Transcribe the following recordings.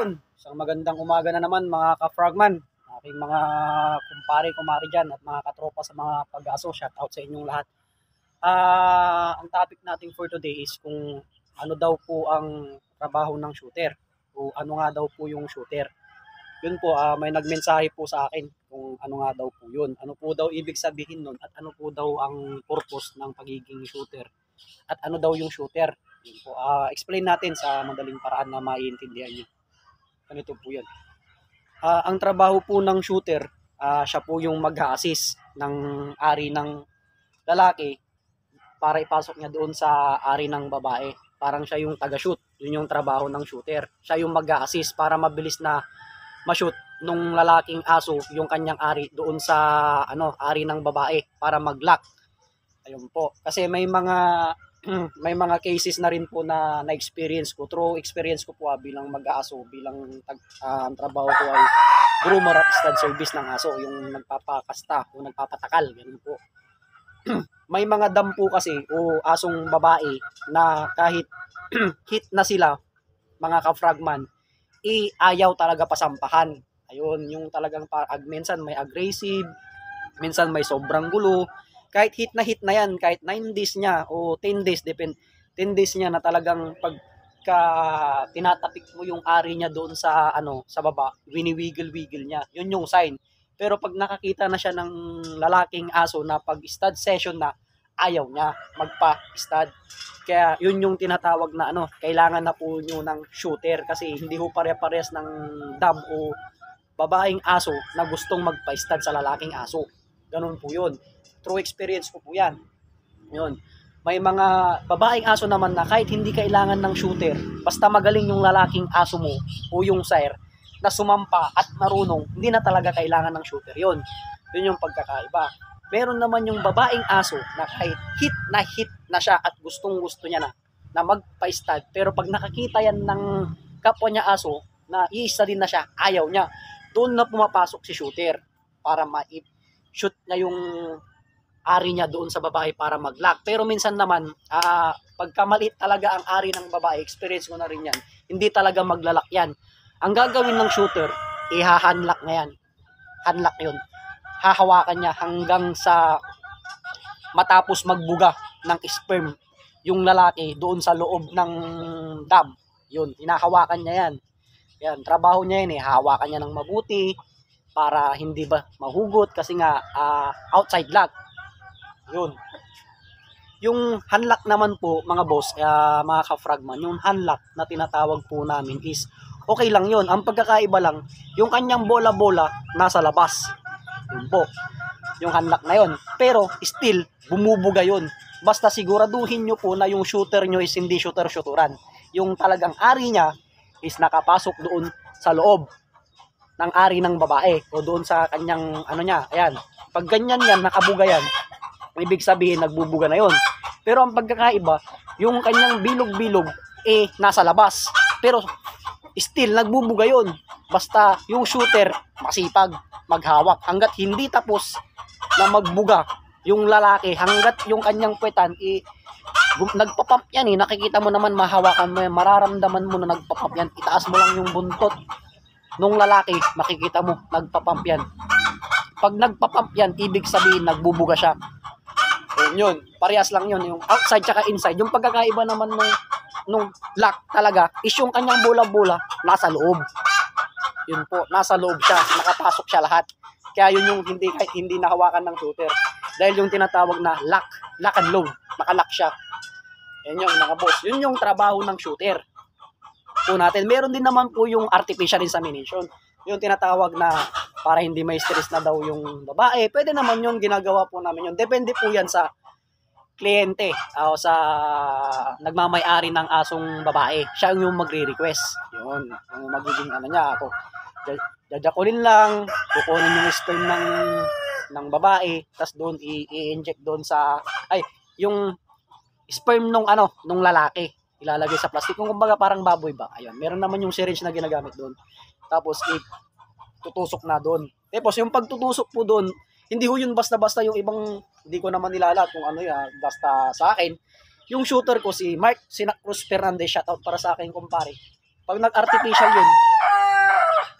Yun, isang magandang umaga na naman mga ka-frogman, aking mga kumpare, kumari dyan at mga katropa sa mga pag-aso. Shout out sa inyong lahat. Ang topic natin for today is kung ano daw po ang trabaho ng shooter o ano nga daw po yung shooter. Yun po, may nagmensahe po sa akin kung ano nga daw po yun. Ano po daw ibig sabihin nun at ano po daw ang purpose ng pagiging shooter at ano daw yung shooter. Yun po, explain natin sa madaling paraan na maiintindihan nyo. Ganito po yan. Ang trabaho po ng shooter, siya po yung mag-a-assist ng ari ng lalaki para ipasok niya doon sa ari ng babae. Parang siya yung taga-shoot. Yun yung trabaho ng shooter. Siya yung mag-a-assist para mabilis na ma-shoot nung lalaking aso yung kanyang ari doon sa ari ng babae para mag-lock. Ayun po. Kasi may mga cases na rin po na na-experience ko. Through experience ko po bilang mag-aaso, bilang ang trabaho ko ay groomer at stud service ng aso, yung nagpapakasta o nagpapatakal, ganun po. May mga dam po kasi o asong babae na kahit hit na sila, mga ka-frogman, ayaw talaga pasampahan. Ayun, yung talagang minsan may aggressive, minsan may sobrang gulo. Kahit hit na yan, kahit 9 days niya o 10 days, 10 days niya na talagang pagka tinatapik mo yung ari niya doon sa sa baba, winiwiggle-wiggle niya. Yun yung sign. Pero pag nakakita na siya ng lalaking aso na pag stud session na, ayaw niya magpa-stud. Kaya yun yung tinatawag na kailangan na po nyo ng shooter kasi hindi ho pare-parehas ng dam o babaeng aso na gustong magpa-stud sa lalaking aso. Ganun po yun. True experience ko po yan. Yun. May mga babaeng aso naman na kahit hindi kailangan ng shooter, basta magaling yung lalaking aso mo o yung sire na sumampa at marunong, hindi na talaga kailangan ng shooter. Yun yung pagkakaiba. Meron naman yung babaeng aso na kahit hit na siya at gustong-gusto niya na magpa-stud, pero pag nakakita yan ng kapwa niya aso na iisa din na siya, ayaw niya. Doon na pumapasok si shooter para ma-shoot niya yung ari niya doon sa babae para mag-lock. Pero minsan naman, pagka maliit talaga ang ari ng babae, experience ko na rin yan, hindi talaga maglalak yan. Ang gagawin ng shooter, ihahanlock na yan. Hanlock yun. Hahawakan niya hanggang sa matapos magbuga ng sperm yung lalaki doon sa loob ng dam. Yun, hinahawakan niya yan. Yan, trabaho niya yun hahawakan niya ng mabuti para hindi ba mahugot kasi nga outside lock. Yun. Yung hanlock naman po mga boss, mga ka-frogman, yung hanlock na tinatawag po namin is okay lang yun. Ang pagkakaiba lang, yung kanyang bola-bola nasa labas. Yun po. Yung hanlock na yun. Pero still, bumubuga yun. Basta siguraduhin nyo po na yung shooter nyo is hindi shooter-shooteran. Yung talagang ari niya is nakapasok doon sa loob ng ari ng babae o doon sa kanyang niya. Ayan. Pag ganyan yan, nakabuga yan, ibig sabihin nagbubuga na yon. Pero ang pagkakaiba, yung kanyang bilog-bilog nasa labas. Pero still nagbubuga yon. Basta yung shooter masipag maghawak hanggat hindi tapos na magbuga yung lalaki, hanggat yung kanyang puwetan nagpapump yan nakikita mo naman, mahawakan mo yan, mararamdaman mo na nagpapump yan. Itaas mo lang yung buntot nung lalaki, makikita mo nagpapump yan. Pag nagpapump yan, ibig sabihin nagbubuga siya. Yun, parehas lang yun, yung outside tsaka inside. Yung pagkakaiba naman nung lock talaga is yung kanyang bola-bola nasa loob. Yun po, nasa loob siya, nakapasok siya lahat. Kaya yun yung hindi nahawakan ng shooter. Dahil yung tinatawag na lock and load, nakalock siya. Yan yung mga boss. Yun yung trabaho ng shooter po natin. Meron din naman po yung artificial insemination. Yung tinatawag na para hindi may stress na daw yung babae. Pwede naman yung ginagawa po namin yun. Depende po yan sa kliyente o sa nagmamay-ari ng asong babae. Siya yung magre-request. Yun. Yung magiging niya ako. Jajakulin lang. Kukunin yung sperm ng babae. Tapos doon i-inject doon sa yung sperm nung lalaki ilalagay sa plastic. Kung kumbaga parang baboy ba. Ayun, meron naman yung syringe na ginagamit doon. Tapos tutusok na doon. Tapos yung pagtutusok po doon, hindi ho yun basta-basta yung ibang, hindi ko naman nilalat kung basta sa akin. Yung shooter ko si Mark Sinacruz Fernandez, shoutout para sa akin kumpare. Pag nag-artificial yun,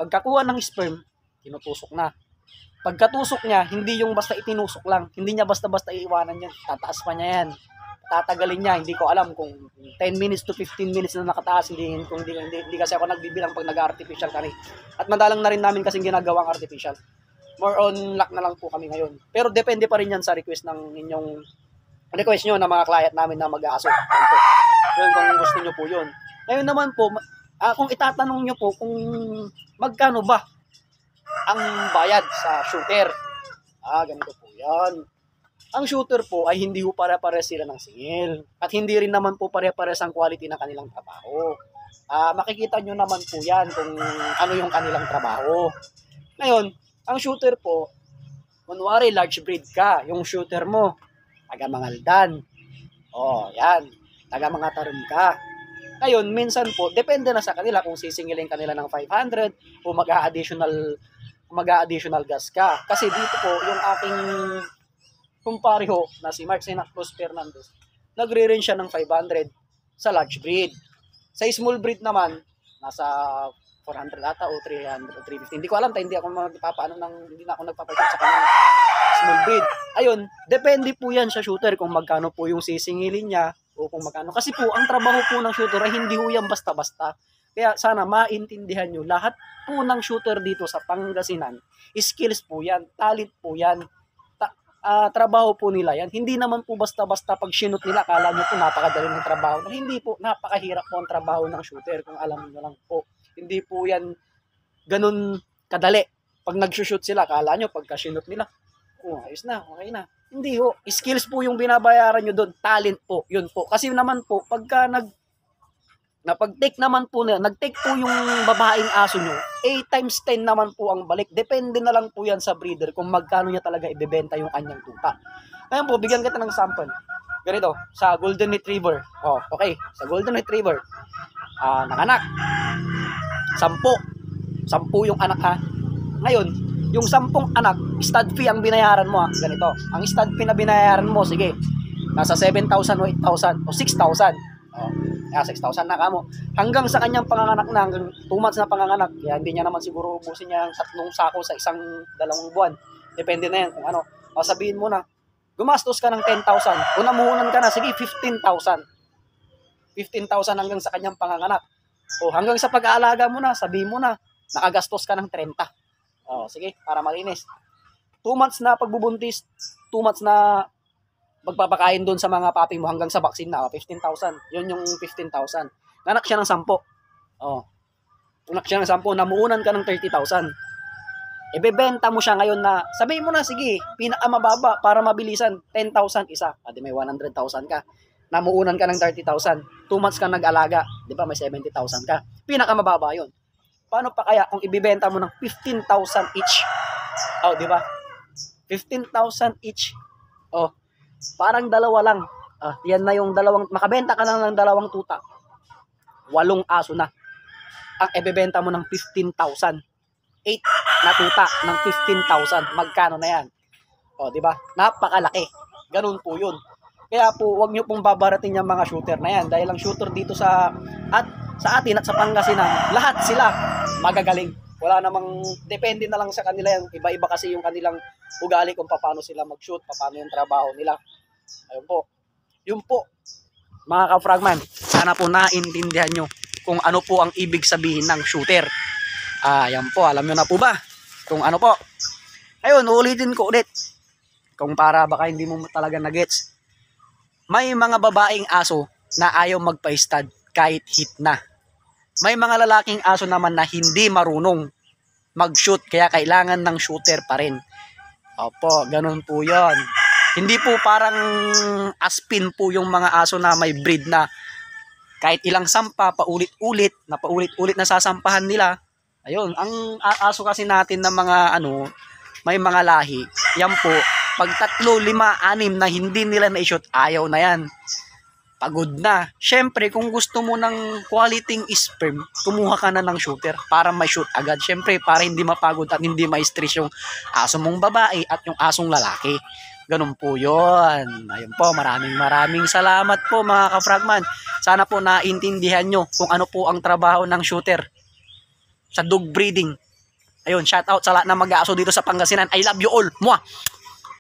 Pagkakuha ng sperm, tinutusok na. Pagkatusok niya, hindi yung basta itinusok lang. Hindi niya basta-basta iiwanan yan. Tataas pa niya yan. Tatagalin niya. Hindi ko alam kung 10 minutes to 15 minutes na nakataas. Hindi kasi ako nagbibilang pag nag-artificial kami. At madalang na rin namin kasing ginagawang artificial. More on luck na lang po kami ngayon. Pero depende pa rin yan sa request ng inyong request nyo na mga client namin na mag-aaso. Yun kung gusto nyo po yun. Ngayon naman po, kung itatanong nyo po kung magkano ba ang bayad sa shooter. Ganito po yan. Ang shooter po ay hindi po pare-pares sila ng singil. At hindi rin naman po pare-pares ang quality ng kanilang trabaho. Makikita nyo naman po yan kung ano yung kanilang trabaho. Ngayon, ang shooter po, kunwari large breed ka, yung shooter mo, taga Mangaldan. Yan. Taga mga tarum ka. Ngayon, minsan po, depende na sa kanila kung sisingilin kanila ng 500 o mag-a-additional gas ka. Kasi dito po, yung aking kumpare ho na si Mark Sinacros Fernandez, nagre-range siya ng 500 sa large breed. Sa small breed naman, nasa 400 ata o 300 o 350. Hindi ko alam, hindi ako hindi na ako nagpapacheck sa kanya small breed. Ayun, depende po yan sa shooter kung magkano po yung sisingilin niya o kung magkano. Kasi po, ang trabaho po ng shooter ay hindi po yan basta-basta. Kaya sana maintindihan nyo, lahat po ng shooter dito sa Pangasinan, skills po yan, talent po yan, trabaho po nila yan. Hindi naman po basta-basta pag sinut nila, akala nyo po napakadali ng trabaho. Hindi po, napakahirap po ang trabaho ng shooter kung alam nyo lang po. Hindi po yan ganun kadali. Pag nag-shoot sila, akala nyo pagka sinut nila, ayos na, okay na. Hindi ho, skills po yung binabayaran nyo doon, talent po, yun po. Kasi naman po, pagka napag-take naman po na, nag-take po yung babaeng aso nyo, 8 times 10 naman po ang balik. Depende na lang po yan sa breeder kung magkano niya talaga ibebenta yung kanyang tuta. Ngayon po, bigyan kita ng sample. Ganito, sa Golden Retriever. Okay, sa Golden Retriever, nanganak. 10 yung anak ha. Ngayon, yung 10 anak, stud fee ang binayaran mo ha. Ganito, ang stud fee na binayaran mo, sige, nasa 7,000 o 8,000 o 6,000. 6,000 na kamo. Hanggang sa kanyang panganganak na, hanggang 2 months na panganganak, kaya hindi niya naman siguro ubusin niya ang 3 sako sa 1-2 buwan. Depende na yan kung ano. Sabihin mo na, gumastos ka ng 10,000. Kung namuhunan ka na, sige, 15,000. 15,000 hanggang sa kanyang panganganak. Hanggang sa pag-aalaga mo na, sabihin mo na, nakagastos ka ng 30. Sige, para malinis. 2 months na pagbubuntis, 2 months na magpapakain doon sa mga papi mo hanggang sa vaccine na, 15,000. Yun yung 15,000. Nanak siya ng 10. Nanak siya ng 10, namuunan ka ng 30,000. Ibebenta mo siya ngayon na, sabihin mo na, sige, pinakamababa para mabilisan, 10,000 isa. Di may 100,000 ka. Namuunan ka ng 30,000. 2 months ka nag-alaga. Di ba, may 70,000 ka. Pinakamababa yun. Paano pa kaya kung ibebenta mo ng 15,000 each? Di ba? 15,000 each. Parang dalawa lang. Yan na yung makabenta ka lang ng 2 tuta. 8 aso na. Ang ibebenta mo ng 15,000. 8 na tuta ng 15,000. Magkano na yan? Di ba? Napakalaki. Ganun po yun. Kaya po, wag nyo pong babaratin yung mga shooter na yan. Dahil ang shooter dito sa atin at sa Pangasinan, lahat sila magagaling. Wala namang, depende na lang sa kanila yan. Iba-iba kasi yung kanilang ugali kung paano sila mag-shoot, paano yung trabaho nila. Ayun po. Yun po, mga ka-frogman, sana po naintindihan nyo kung ano po ang ibig sabihin ng shooter. Yan po, alam nyo na po ba kung ano po. Ayun, ulitin ko ulit. Kung para baka hindi mo talaga na-gets. May mga babaeng aso na ayaw magpa-stud kahit hit na. May mga lalaking aso naman na hindi marunong mag-shoot kaya kailangan ng shooter pa rin. Opo, ganun po yon. Hindi po parang aspin po yung mga aso na may breed na kahit ilang sampa, paulit-ulit na sasampahan nila. Ayun, ang aso kasi natin na mga may mga lahi. Yan po, pag 3, 5, 6 na hindi nila na-shoot, ayaw na yan. Pagod na. Syempre, kung gusto mo ng quality sperm, kumuha ka na ng shooter para may shoot agad. Syempre, para hindi mapagod at hindi ma-stress yung aso mong babae at yung asong lalaki. Ganun po yun. Ayun po, maraming salamat po mga ka-frogman. Sana po naintindihan nyo kung ano po ang trabaho ng shooter sa dog breeding. Ayun, shout out sa lahat ng mag-aaso dito sa Pangasinan. I love you all. Mwah!